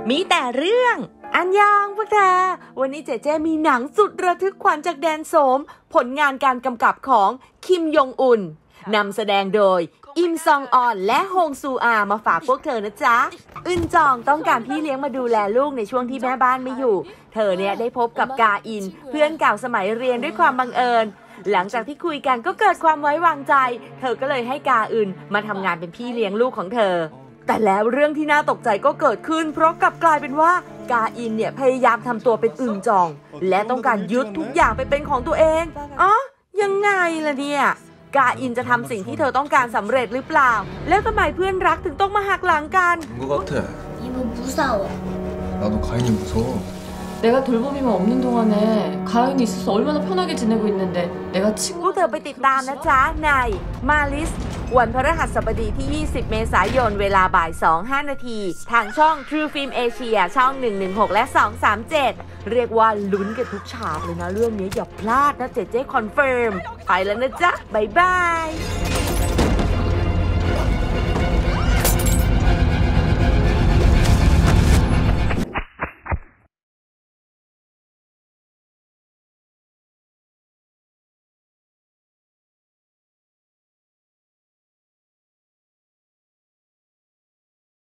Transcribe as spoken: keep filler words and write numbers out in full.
มีแต่เรื่องอันยองพวกเธอวันนี้เจเจมีหนังสุดระทึกขวัญจากแดนโสมผลงานการกำกับของคิมยงอุนนำแสดงโดยอิมซองออนและฮงซูอามาฝากพวกเธอนะจ๊ะอึนจองต้องการพี่เลี้ยงมาดูแลลูกในช่วงที่แม่บ้านไม่อยู่เธอเนี่ยได้พบกับกาอินเพื่อนเก่าสมัยเรียนด้วยความบังเอิญหลังจากที่คุยกันก็เกิดความไว้วางใจเธอก็เลยให้กาอึนมาทำงานเป็นพี่เลี้ยงลูกของเธอแต่แล้วเรื่องที่น่าตกใจก็เกิดขึ้นเพราะกลับกลายเป็นว่ากาอินเนี่ยพยายามทำตัวเป็นอึ่งจองและต้องการยึดทุกอย่างไปเป็นของตัวเองอ๋อยังไงล่ะเนี่ยกาอินจะทำสิ่งที่เธอต้องการสำเร็จหรือเปล่าแล้วทำไมเพื่อนรักถึงต้องมาหักหลังกันพวกเธอไปติดตามนะจ๊ะในมาลิสวันพฤหัสบดีที่ยี่สิบเมษายนเวลาบ่ายสอง ห้านาทีทางช่อง True Film Asia ช่องหนึ่งหนึ่งหกและสองสามเจ็ดเรียกว่าลุ้นกันทุกฉากเลยนะเรื่องนี้อย่าพลาดนะเจเจคอนเฟิร์มไปแล้วนะจ๊ะบ๊ายบาย